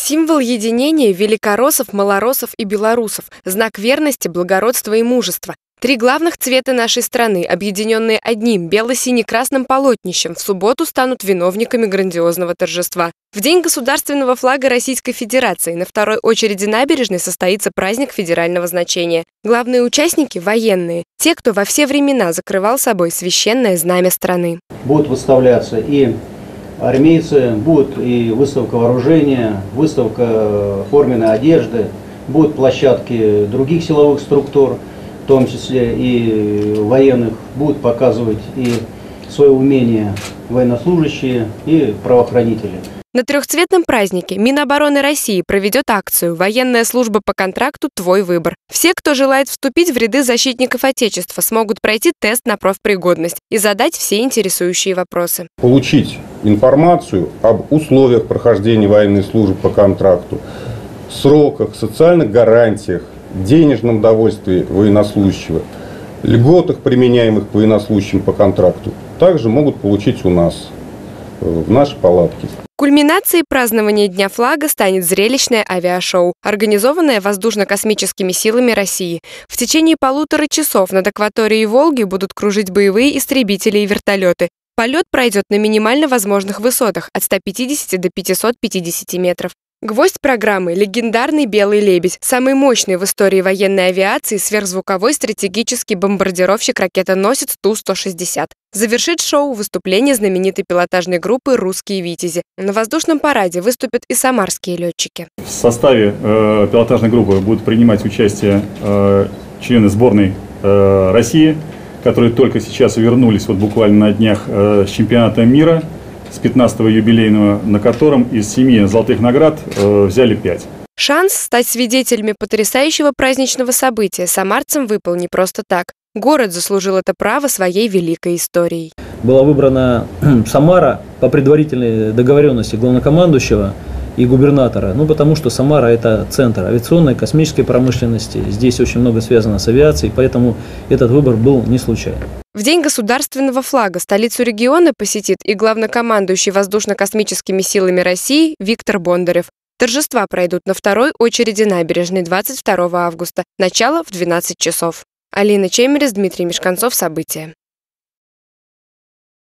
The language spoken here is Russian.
Символ единения великороссов, малороссов и белорусов, знак верности, благородства и мужества. Три главных цвета нашей страны, объединенные одним бело-сине-красным полотнищем, в субботу станут виновниками грандиозного торжества. В день государственного флага Российской Федерации на второй очереди набережной состоится праздник федерального значения. Главные участники – военные, те, кто во все времена закрывал собой священное знамя страны. Будут выставляться и армейцы, будет и выставка вооружения, выставка форменной одежды, будут площадки других силовых структур, в том числе и военных, будут показывать и свое умение военнослужащие и правоохранители. На трехцветном празднике Минобороны России проведет акцию «Военная служба по контракту. Твой выбор». Все, кто желает вступить в ряды защитников Отечества, смогут пройти тест на профпригодность и задать все интересующие вопросы. Получить информацию об условиях прохождения военной службы по контракту, сроках, социальных гарантиях, денежном довольствии военнослужащего, льготах, применяемых к военнослужащим по контракту, также могут получить у нас, в нашей палатке. Кульминацией празднования Дня флага станет зрелищное авиашоу, организованное Воздушно-космическими силами России. В течение 1,5 часов над акваторией Волги будут кружить боевые истребители и вертолеты. Полет пройдет на минимально возможных высотах от 150 до 550 метров. Гвоздь программы – легендарный «Белый лебедь», самый мощный в истории военной авиации сверхзвуковой стратегический бомбардировщик-ракетоносец Ту-160. Завершит шоу выступление знаменитой пилотажной группы «Русские витязи». На воздушном параде выступят и самарские летчики. В составе пилотажной группы будут принимать участие члены сборной России, которые только сейчас вернулись буквально на днях с чемпионата мира, с 15-го юбилейного, на котором из 7 золотых наград взяли 5. Шанс стать свидетелями потрясающего праздничного события самарцам выпал не просто так. Город заслужил это право своей великой историей. Была выбрана Самара по предварительной договоренности главнокомандующего и губернатора, потому что Самара – это центр авиационной, космической промышленности. Здесь очень много связано с авиацией, поэтому этот выбор был не случайным. В день государственного флага столицу региона посетит и главнокомандующий Воздушно-космическими силами России Виктор Бондарев. Торжества пройдут на второй очереди набережной 22 августа, начало в 12 часов. Алина Чемерис, Дмитрий Мешканцов. События.